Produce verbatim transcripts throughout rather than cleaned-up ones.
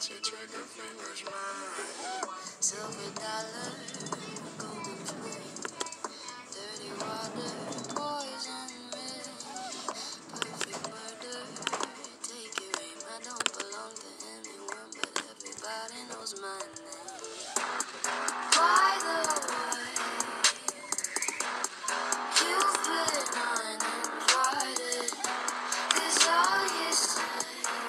but your trigger finger's mine. Silver dollar, golden flame, dirty water, poison rain, perfect murder, take your aim. I don't belong to anyone, but everybody knows my name. By the way, you've been uninvited, 'cause all you say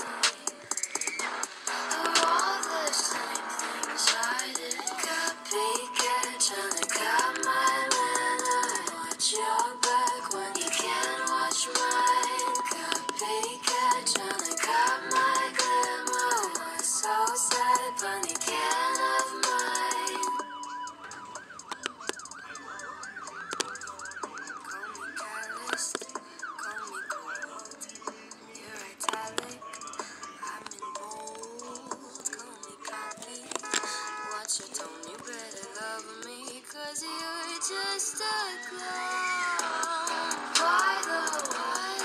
are all the same things I did. Copycat, tryna cut my manner. Watch your back when you can't watch mine. Copycat, tryna cut my glamour. Was so sad, but you can't have mine. Call me careless, call me cold. You're italic, I'm in bold. Call me cocky, watch your tone. You better love me, 'cause you're just a clown. By the way,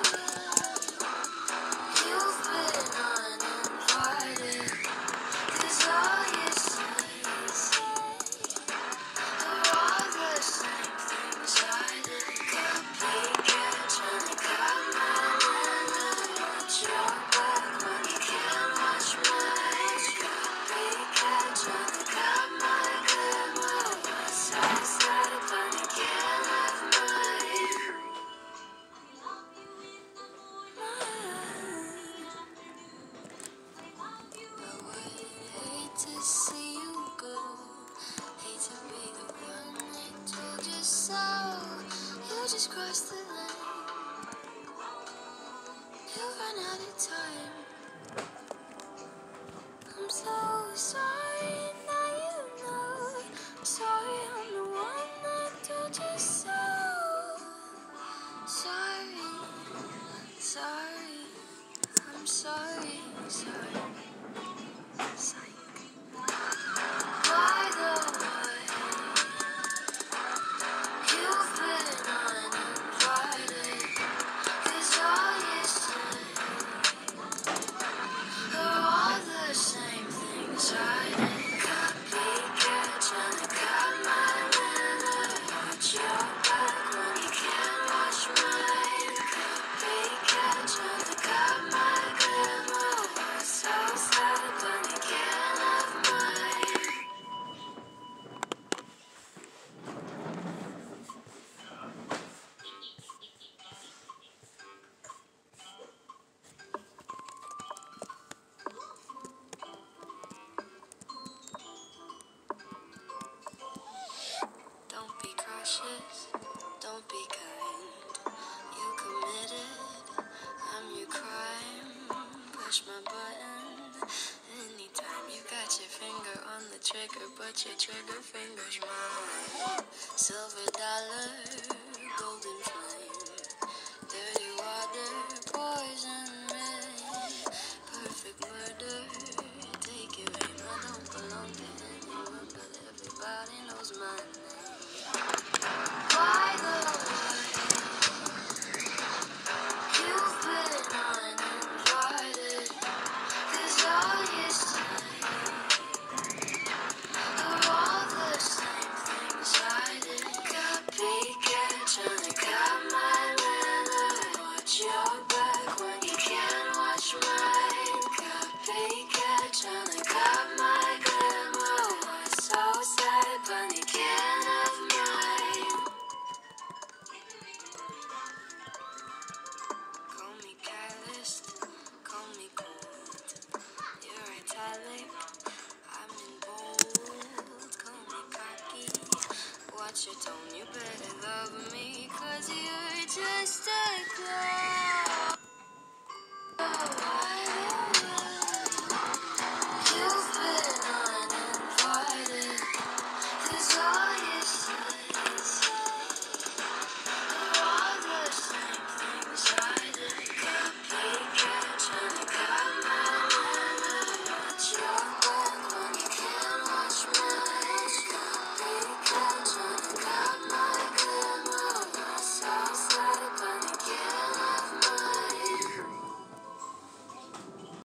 you've been uninvited, 'cause all you say are all the same things I did. Copycat, tryna cut my manner. Watch your back when you can't watch mine. Copycat, tryna cut my glamour. Was so sad, but you can't have mine. I would hate to see you go. Hate to be the one that told you so. You just crossed the line. You run out of time. I'm so sorry, now you know. Sorry, I'm the one that told you so. Sorry, sorry, I'm sorry, sorry. Psych. By the way, you've been uninvited, 'cause all you say are all the same things I did. Copycat, tryna cut my manner. Watch your back when you can't watch mine. Copycat, tryna cut my glamour. Was so sad, but you can't have mine. Don't be cautious, don't be kind. You committed, I'm your crime. Push my button anytime. You got your finger on the trigger, but your trigger finger's mine. Silver dollar, golden flame.